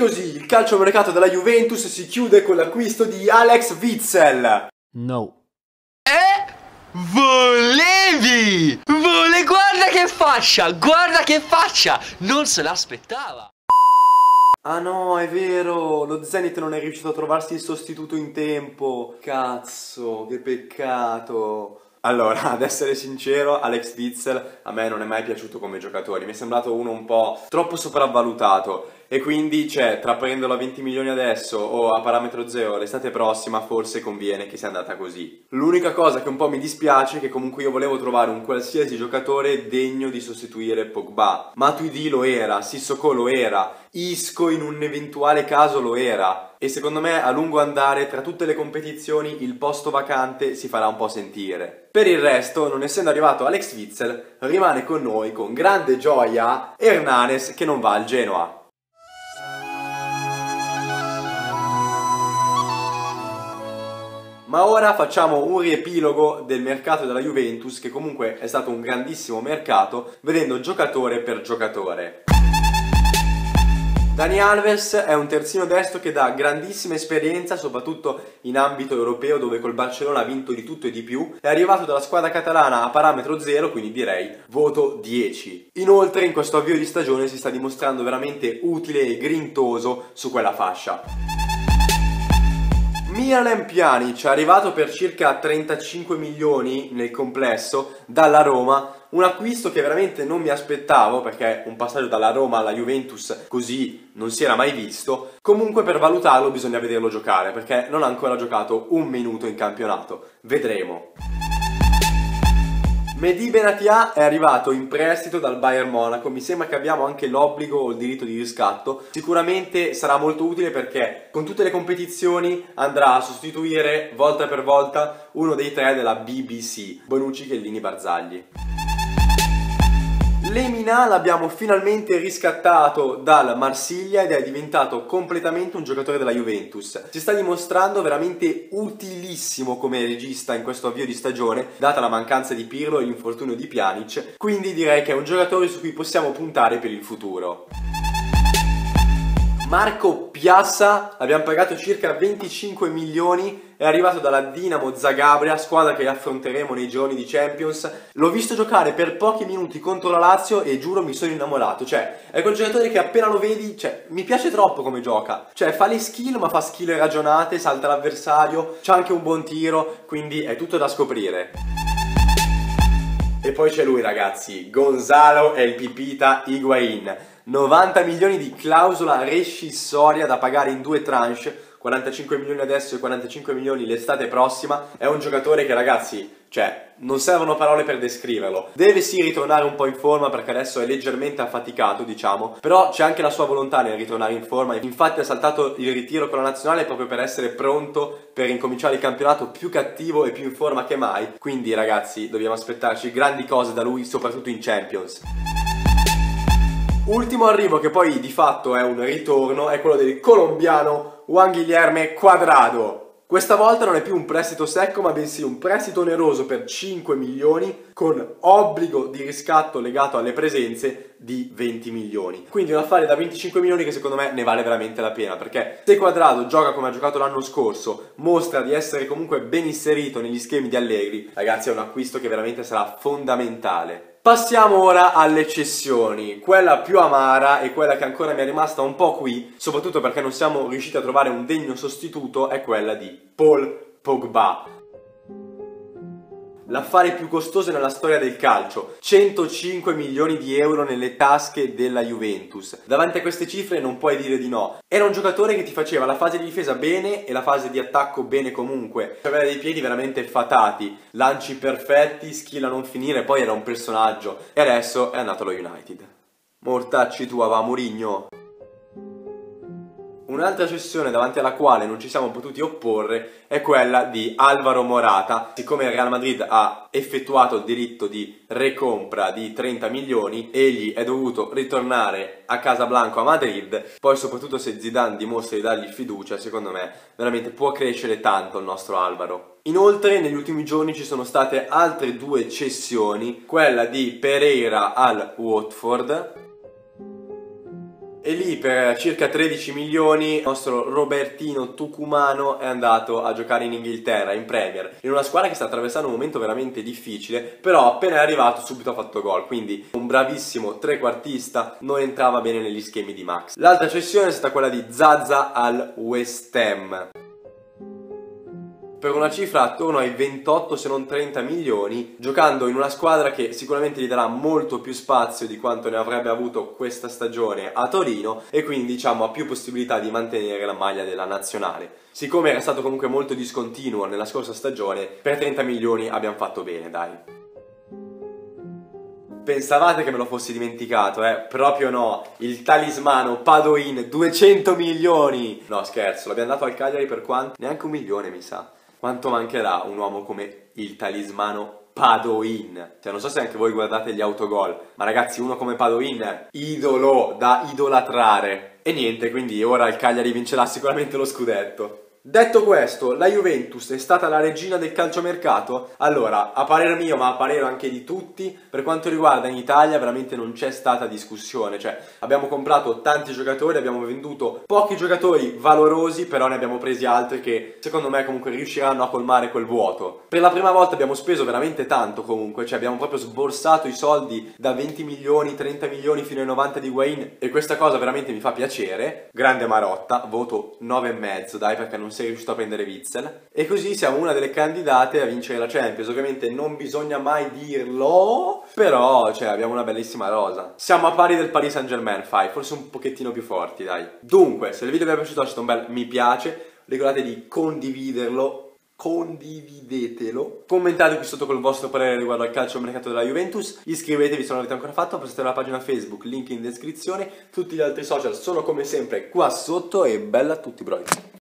così il calciomercato della Juventus si chiude con l'acquisto di Alex Witsel. No. Volevi! Guarda che faccia! Guarda che faccia! Non se l'aspettava! Ah no, è vero, lo Zenit non è riuscito a trovarsi il sostituto in tempo. Cazzo, che peccato. Allora, ad essere sincero, Alex Witsel a me non è mai piaciuto come giocatore. Mi è sembrato uno un po' troppo sopravvalutato. E quindi, cioè, tra prenderlo a 20 milioni adesso o a parametro zero l'estate prossima, forse conviene che sia andata così. L'unica cosa che un po' mi dispiace è che comunque io volevo trovare un qualsiasi giocatore degno di sostituire Pogba. Matuidi lo era, Sissoko lo era, Isco in un eventuale caso lo era. E secondo me a lungo andare tra tutte le competizioni il posto vacante si farà un po' sentire. Per il resto, non essendo arrivato Alex Witsel, rimane con noi con grande gioia Hernanes che non va al Genoa. Ma ora facciamo un riepilogo del mercato della Juventus, che comunque è stato un grandissimo mercato, vedendo giocatore per giocatore. Dani Alves è un terzino destro che dà grandissima esperienza, soprattutto in ambito europeo, dove col Barcellona ha vinto di tutto e di più. È arrivato dalla squadra catalana a parametro 0, quindi direi voto 10. Inoltre in questo avvio di stagione si sta dimostrando veramente utile e grintoso su quella fascia. Miralem Pjanic è arrivato per circa 35 milioni nel complesso dalla Roma, un acquisto che veramente non mi aspettavo perché un passaggio dalla Roma alla Juventus così non si era mai visto. Comunque per valutarlo bisogna vederlo giocare perché non ha ancora giocato un minuto in campionato. Vedremo. Mehdi Benatia è arrivato in prestito dal Bayern Monaco, mi sembra che abbiamo anche l'obbligo o il diritto di riscatto. Sicuramente sarà molto utile perché con tutte le competizioni andrà a sostituire volta per volta uno dei tre della BBC, Bonucci, Chiellini, Barzagli. Lemina l'abbiamo finalmente riscattato dal Marsiglia ed è diventato completamente un giocatore della Juventus. Si sta dimostrando veramente utilissimo come regista in questo avvio di stagione, data la mancanza di Pirlo e l'infortunio di Pjanic, quindi direi che è un giocatore su cui possiamo puntare per il futuro. Marco Piazza, l'abbiamo pagato circa 25 milioni, è arrivato dalla Dinamo Zagabria, squadra che affronteremo nei gironi di Champions. L'ho visto giocare per pochi minuti contro la Lazio e giuro mi sono innamorato. Cioè, è quel giocatore che appena lo vedi, cioè, mi piace troppo come gioca. Cioè, fa le skill, ma fa skill ragionate, salta l'avversario, c'ha anche un buon tiro, quindi è tutto da scoprire. E poi c'è lui, ragazzi, Gonzalo El Pipita Higuaín. 90 milioni di clausola rescissoria da pagare in 2 tranche, 45 milioni adesso e 45 milioni l'estate prossima. È un giocatore che, ragazzi, cioè, non servono parole per descriverlo. Deve sì ritornare un po' in forma perché adesso è leggermente affaticato, diciamo, però c'è anche la sua volontà nel ritornare in forma. Infatti ha saltato il ritiro con la nazionale proprio per essere pronto per incominciare il campionato più cattivo e più in forma che mai. Quindi, ragazzi, dobbiamo aspettarci grandi cose da lui, soprattutto in Champions. Ultimo arrivo, che poi di fatto è un ritorno, è quello del colombiano Juan Guilherme Cuadrado. Questa volta non è più un prestito secco, ma bensì un prestito oneroso per 5 milioni con obbligo di riscatto legato alle presenze di 20 milioni. Quindi un affare da 25 milioni che secondo me ne vale veramente la pena, perché se Cuadrado gioca come ha giocato l'anno scorso, mostra di essere comunque ben inserito negli schemi di Allegri, ragazzi, è un acquisto che veramente sarà fondamentale. Passiamo ora alle cessioni, quella più amara e quella che ancora mi è rimasta un po' qui, soprattutto perché non siamo riusciti a trovare un degno sostituto, è quella di Paul Pogba. L'affare più costoso nella storia del calcio, 105 milioni di euro nelle tasche della Juventus. Davanti a queste cifre non puoi dire di no. Era un giocatore che ti faceva la fase di difesa bene e la fase di attacco bene comunque. Aveva dei piedi veramente fatati, lanci perfetti, skill a non finire, poi era un personaggio. E adesso è andato allo United. Mortacci tua, va Mourinho. Un'altra cessione davanti alla quale non ci siamo potuti opporre è quella di Alvaro Morata. Siccome il Real Madrid ha effettuato il diritto di recompra di 30 milioni, egli è dovuto ritornare a Casablanca a Madrid. Poi soprattutto se Zidane dimostra di dargli fiducia, secondo me veramente può crescere tanto il nostro Alvaro. Inoltre negli ultimi giorni ci sono state altre 2 cessioni, quella di Pereira al Watford E lì per circa 13 milioni il nostro Robertino Tucumano è andato a giocare in Inghilterra, in Premier, in una squadra che sta attraversando un momento veramente difficile, però appena è arrivato subito ha fatto gol, quindi un bravissimo trequartista, non entrava bene negli schemi di Max. L'altra cessione è stata quella di Zaza al West Ham, per una cifra attorno ai 28 se non 30 milioni, giocando in una squadra che sicuramente gli darà molto più spazio di quanto ne avrebbe avuto questa stagione a Torino e quindi diciamo ha più possibilità di mantenere la maglia della nazionale. Siccome era stato comunque molto discontinuo nella scorsa stagione, per 30 milioni abbiamo fatto bene, dai. Pensavate che me lo fossi dimenticato, Proprio no. Il talismano Padoin, 200 milioni! No, scherzo, l'abbiamo dato al Cagliari per quanto? Neanche 1 milione, mi sa. Quanto mancherà un uomo come il talismano Padoin? Cioè, non so se anche voi guardate gli autogol, ma ragazzi, uno come Padoin, idolo, da idolatrare. E niente, quindi ora il Cagliari vincerà sicuramente lo scudetto. Detto questo, la Juventus è stata la regina del calciomercato? Allora, a parer mio, ma a parer anche di tutti, per quanto riguarda in Italia veramente non c'è stata discussione, cioè abbiamo comprato tanti giocatori, abbiamo venduto pochi giocatori valorosi, però ne abbiamo presi altri che secondo me comunque riusciranno a colmare quel vuoto. Per la prima volta abbiamo speso veramente tanto comunque, cioè abbiamo proprio sborsato i soldi da 20 milioni, 30 milioni fino ai 90 di Higuain e questa cosa veramente mi fa piacere. Grande Marotta, voto 9,5 dai, perché non sei riuscito a prendere Witsel e così siamo una delle candidate a vincere la Champions. Ovviamente non bisogna mai dirlo, però cioè abbiamo una bellissima rosa, siamo a pari del Paris Saint-Germain, forse un pochettino più forti, dai. Dunque, se il video vi è piaciuto lasciate un bel mi piace, ricordate di condividerlo, condividetelo, commentate qui sotto col vostro parere riguardo al calciomercato della Juventus, iscrivetevi se non l'avete ancora fatto, passate alla pagina Facebook, link in descrizione, tutti gli altri social sono come sempre qua sotto e bella a tutti, bro.